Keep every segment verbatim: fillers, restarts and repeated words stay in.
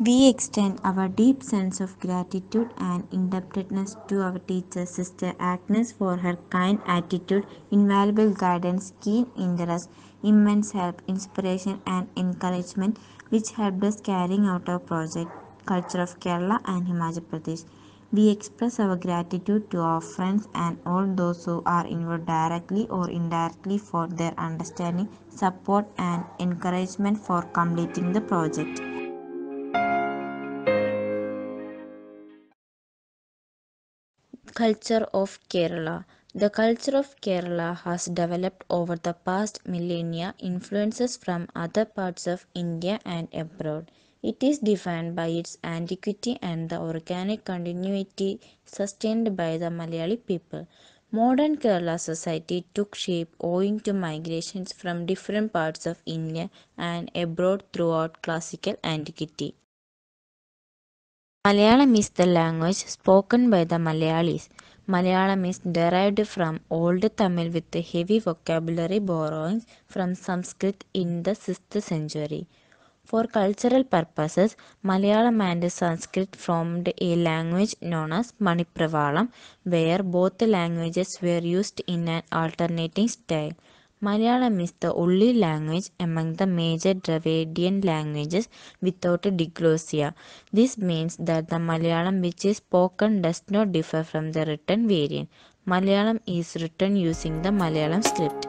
We extend our deep sense of gratitude and indebtedness to our teacher, Sister Agnes, for her kind attitude, invaluable guidance, keen interest, immense help, inspiration, and encouragement, which helped us carrying out our project, Culture of Kerala and Himachal Pradesh. We express our gratitude to our friends and all those who are involved directly or indirectly for their understanding, support, and encouragement for completing the project. Culture of Kerala. The culture of Kerala has developed over the past millennia influences from other parts of India and abroad. It is defined by its antiquity and the organic continuity sustained by the Malayali people. Modern Kerala society took shape owing to migrations from different parts of India and abroad throughout classical antiquity. Malayalam is the language spoken by the Malayalis. Malayalam is derived from Old Tamil with heavy vocabulary borrowings from Sanskrit in the sixth century. For cultural purposes, Malayalam and Sanskrit formed a language known as Manipravalam, where both languages were used in an alternating style. Malayalam is the only language among the major Dravidian languages without diglossia. This means that the Malayalam which is spoken does not differ from the written variant. Malayalam is written using the Malayalam script.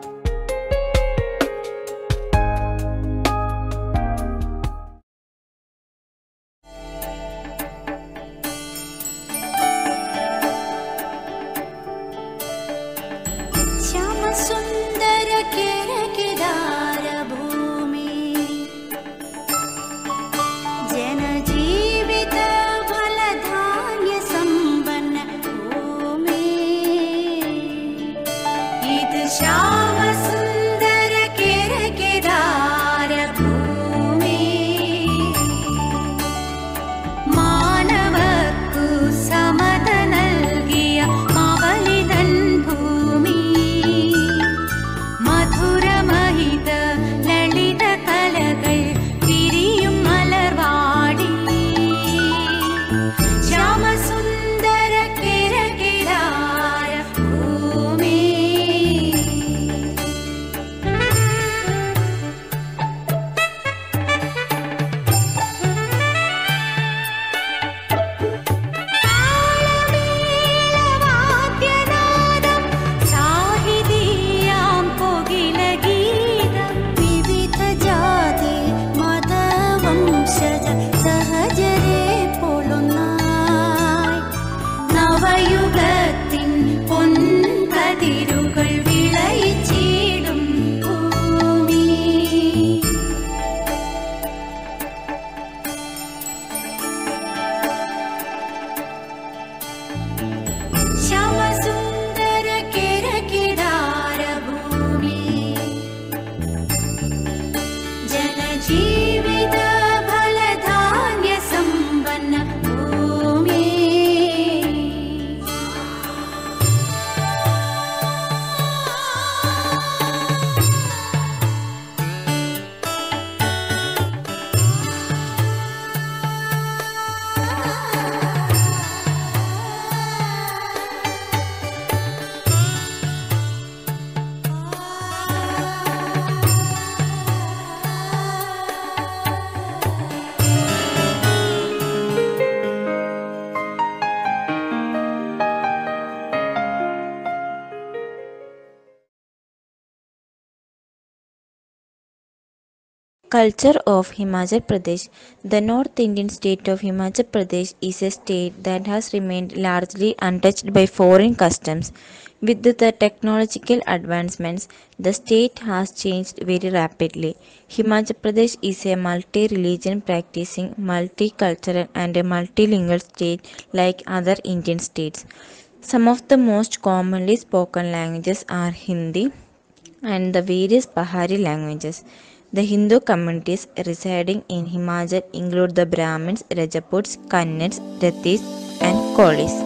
Culture of Himachal Pradesh. The North Indian state of Himachal Pradesh is a state that has remained largely untouched by foreign customs. With the technological advancements, the state has changed very rapidly. Himachal Pradesh is a multi-religion practicing, multicultural and a multilingual state like other Indian states. Some of the most commonly spoken languages are Hindi and the various Pahari languages. The Hindu communities residing in Himachal include the Brahmins, Rajaputs, Kannats, Rathis, and Kolis.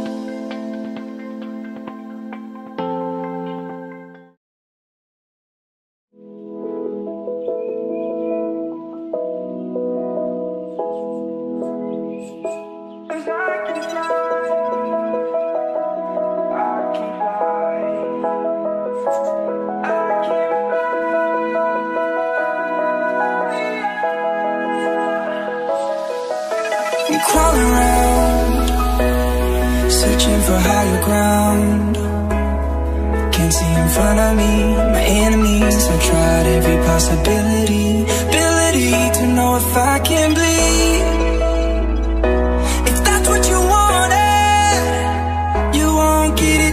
for higher ground. Can't see in front of me, my enemies. I've tried every possibility, ability to know if I can bleed. If that's what you wanted, you won't get it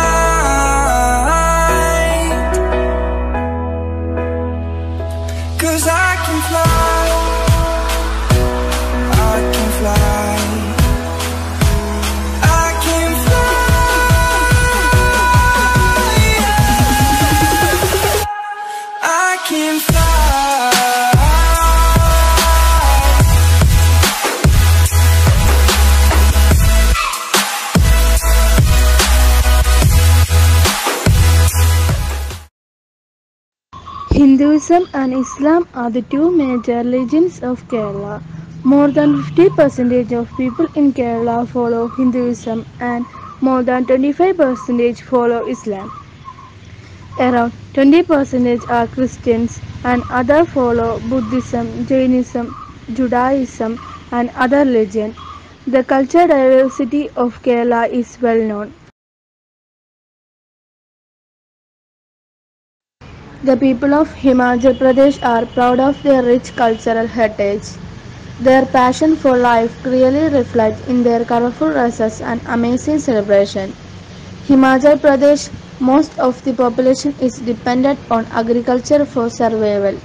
tonight. 'Cause I can fly, I can fly, I can fly, yeah. I can fly. Hinduism and Islam are the two major religions of Kerala. More than fifty percent of people in Kerala follow Hinduism and more than twenty-five percent follow Islam. Around twenty percent are Christians and others follow Buddhism, Jainism, Judaism and other religions. The cultural diversity of Kerala is well known. The people of Himachal Pradesh are proud of their rich cultural heritage. Their passion for life clearly reflects in their colorful dresses and amazing celebration. Himachal Pradesh, most of the population is dependent on agriculture for survival.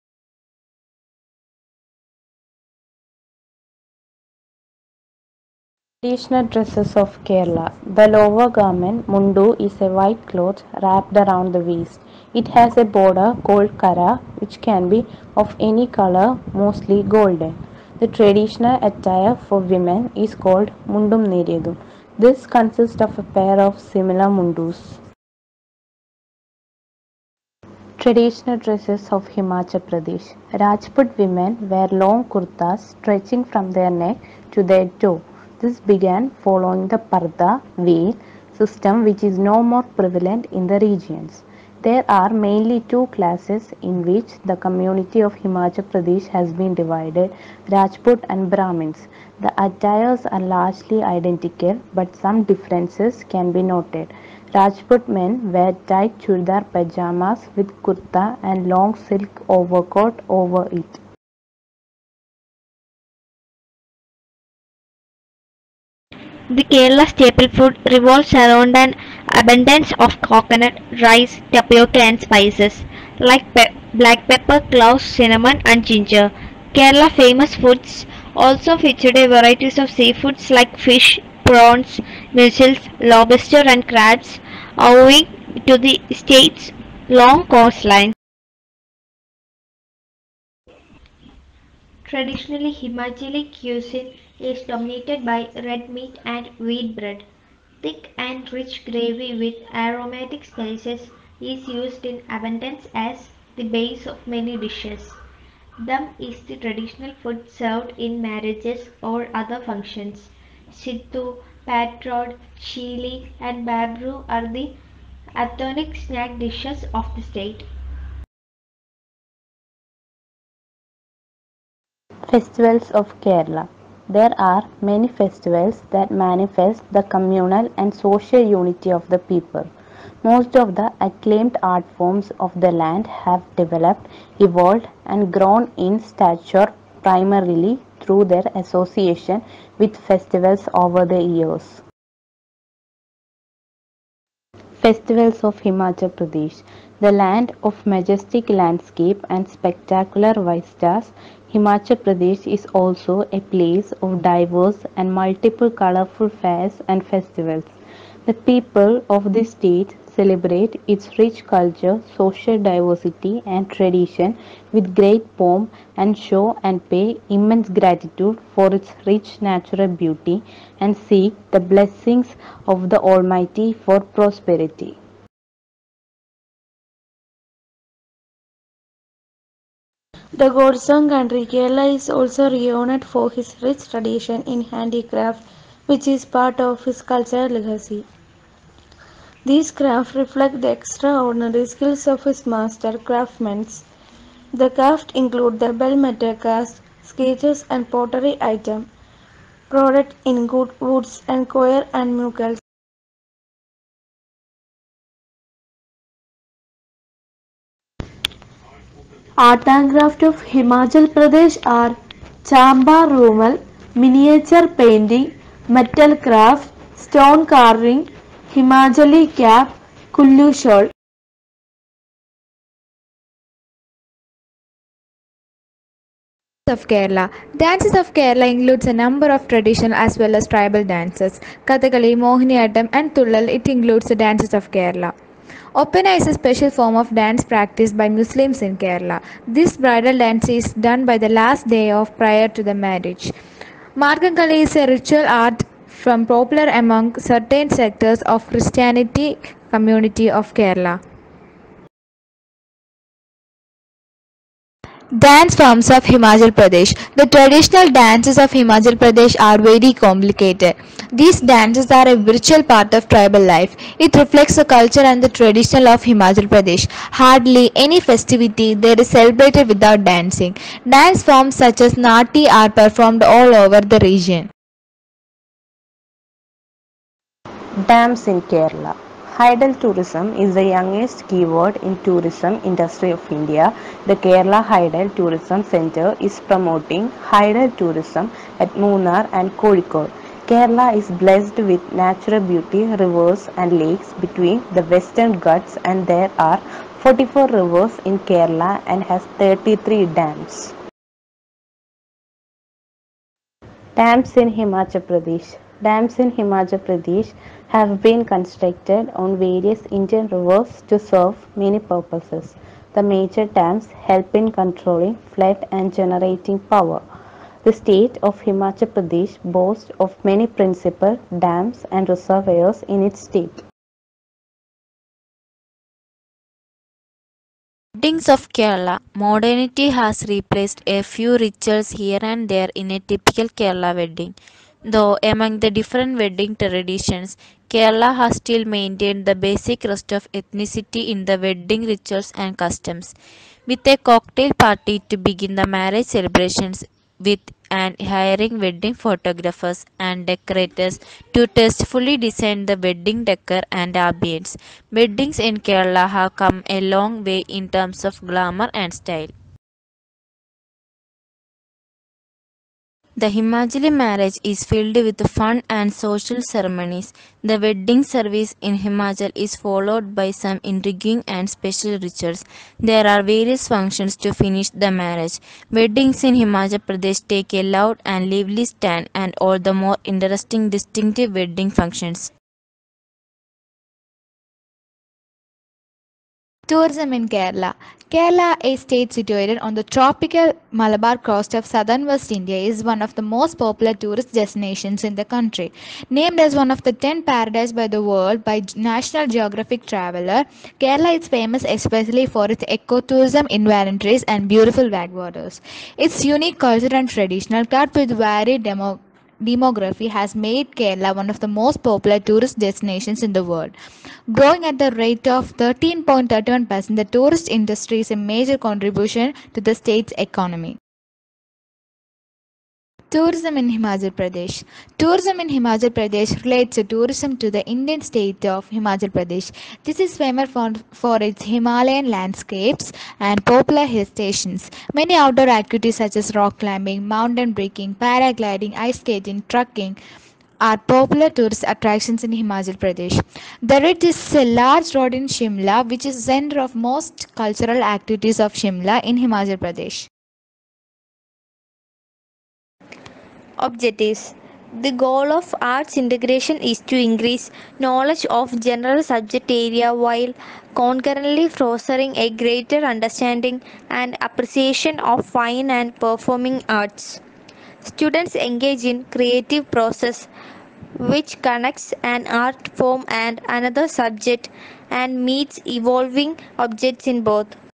Traditional dresses of Kerala. The lower garment, mundu, is a white cloth wrapped around the waist. It has a border called kara, which can be of any color, mostly golden. The traditional attire for women is called mundum neriyadum. This consists of a pair of similar mundus. Traditional dresses of Himachal Pradesh. Rajput women wear long kurtas stretching from their neck to their toe. This began following the parda veil system, which is no more prevalent in the regions. There are mainly two classes in which the community of Himachal Pradesh has been divided: Rajput and Brahmins. The attires are largely identical, but some differences can be noted. Rajput men wear tight chudar pajamas with kurta and long silk overcoat over it. The Kerala staple food revolves around an abundance of coconut, rice, tapioca and spices like pe- black pepper, cloves, cinnamon and ginger. Kerala famous foods also featured a varieties of seafoods like fish, prawns, mussels, lobster and crabs owing to the state's long coastline. Traditionally, Himachali cuisine is dominated by red meat and wheat bread. Thick and rich gravy with aromatic spices is used in abundance as the base of many dishes. Dum is the traditional food served in marriages or other functions. Sittu, patrod, chili, and babru are the iconic snack dishes of the state. Festivals of Kerala. There are many festivals that manifest the communal and social unity of the people. Most of the acclaimed art forms of the land have developed, evolved, and grown in stature primarily through their association with festivals over the years. Festivals of Himachal Pradesh. The land of majestic landscape and spectacular vistas, Himachal Pradesh is also a place of diverse and multiple colorful fairs and festivals. The people of this state celebrate its rich culture, social diversity, and tradition with great pomp and show and pay immense gratitude for its rich natural beauty and seek the blessings of the Almighty for prosperity. The Godsong country, Kerala is also renowned for his rich tradition in handicraft, which is part of his cultural legacy. These crafts reflect the extraordinary skills of his master craftsmen. The craft include the bell metal cast, sketches and pottery items, produced in good woods and coir and muckles. Art and craft of Himachal Pradesh are chamba rumal, miniature painting, metal craft, stone carving, Himachali cap, kullu shawl. Of Kerala. Dances of Kerala includes a number of traditional as well as tribal dances. Kathakali, Mohiniyattam and Tullal, it includes the dances of Kerala. Opena is a special form of dance practiced by Muslims in Kerala. This bridal dance is done by the last day of prior to the marriage. Margankali is a ritual art from popular among certain sectors of Christianity community of Kerala. Dance forms of Himachal Pradesh. The traditional dances of Himachal Pradesh are very complicated. These dances are a virtual part of tribal life. It reflects the culture and the tradition of Himachal Pradesh. Hardly any festivity there is celebrated without dancing. Dance forms such as Nati are performed all over the region. Dams in Kerala. Hydel tourism is the youngest keyword in tourism industry of India. The Kerala Hydel Tourism Centre is promoting Hydel tourism at Munnar and Kozhikode. Kerala is blessed with natural beauty, rivers and lakes between the Western Ghats, and there are forty-four rivers in Kerala and has thirty-three dams. Dams in Himachal Pradesh. Dams in Himachal Pradesh have been constructed on various Indian rivers to serve many purposes. The major dams help in controlling flood and generating power. The state of Himachal Pradesh boasts of many principal dams and reservoirs in its state. Weddings of Kerala. Modernity has replaced a few rituals here and there in a typical Kerala wedding. Though among the different wedding traditions, Kerala has still maintained the basic rest of ethnicity in the wedding rituals and customs, with a cocktail party to begin the marriage celebrations with, and hiring wedding photographers and decorators to tastefully design the wedding decor and ambience. Weddings in Kerala have come a long way in terms of glamour and style. The Himachali marriage is filled with fun and social ceremonies. The wedding service in Himachal is followed by some intriguing and special rituals. There are various functions to finish the marriage. Weddings in Himachal Pradesh take a loud and lively stand, and all the more interesting distinctive wedding functions. Tourism in Kerala. Kerala, a state situated on the tropical Malabar coast of southern West India, is one of the most popular tourist destinations in the country. Named as one of the ten paradise by the world by National Geographic Traveler, Kerala is famous especially for its ecotourism inventories and beautiful backwaters. Its unique culture and traditional, cut with varied demo demography has made Kerala one of the most popular tourist destinations in the world. Growing at the rate of thirteen point three one percent, the tourist industry is a major contribution to the state's economy. Tourism in Himachal Pradesh. Tourism in Himachal Pradesh relates to tourism to the Indian state of Himachal Pradesh. This is famous for, for its Himalayan landscapes and popular hill stations. Many outdoor activities such as rock climbing, mountain biking, paragliding, ice skating, trekking are popular tourist attractions in Himachal Pradesh. The Ridge is a large road in Shimla, which is the center of most cultural activities of Shimla in Himachal Pradesh. Objectives. The goal of arts integration is to increase knowledge of general subject area while concurrently fostering a greater understanding and appreciation of fine and performing arts. Students engage in creative process which connects an art form and another subject and meets evolving objects in both.